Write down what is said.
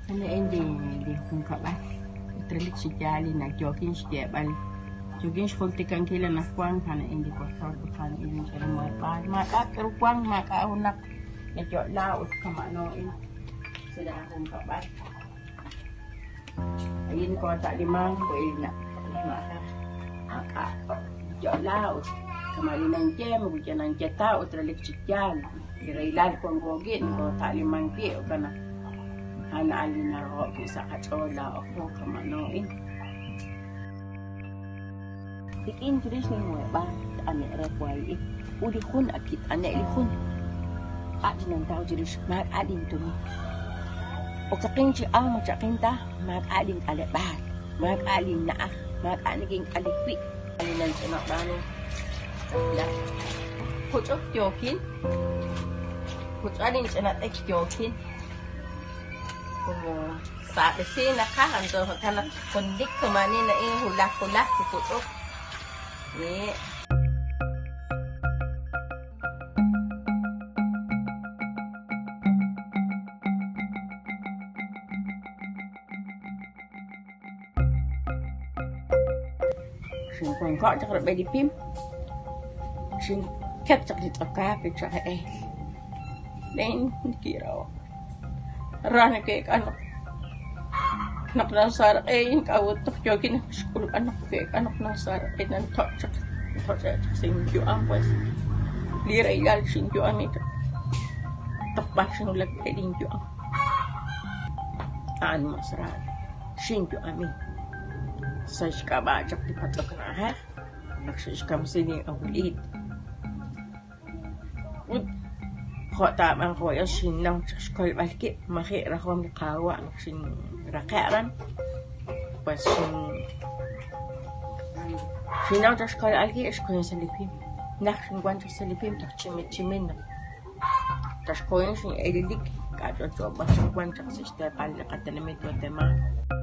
Ano hindi kung kabal. Tralik si Jali na jogging si Jebal. Jogging si Kultikan kila na kuwang kana hindi ko sa bukan ini sa mga pa. Maka kuwang maka unak na jo laot kamanoin. Sila akong kabal. Ayun ko ta limang buil na. Maka jo laot. Kamali ng jem, bugyan ng jeta o tralik si Jali. Kirailal kong gogin ko ta limang pi o kana. Alin na ako sa katola ako kamanoin. Tikin tulis ni mo ba ane rekwai uli kun akit ane likun. Adin ang tao tulis mag adin tumi. O kaking si ang magsaking ta mag adin kalebar. Mag adin na mag aniging alikwi. Alin ang sinakano. Da. Putok jokin. Putok adin sinatek jokin. Kung sabi siya nakahanto ka na kundik kumani na hulak-hulak si putok. Ni. Sing kung kau cakap bedi pim. Sing ket cakap di cakap Lain kira. Rana kay anak nasar yung kawutok jogging na school anak kay anak nasar nan touch sing juang pues liray gal sing juang ito tapas sing lagay din juang masra sing juang sa iskaba jak di patok na ha nagsiskam sini ang ulit Kok tak mangko ya sinang sekolah balik makik rakom kawa sing rakaran pas sinang sekolah lagi sekolah selipim nak sing kwan selipim tak cimin tas sekolah sing edidik kado coba sing kwan sistem pala katanamit tema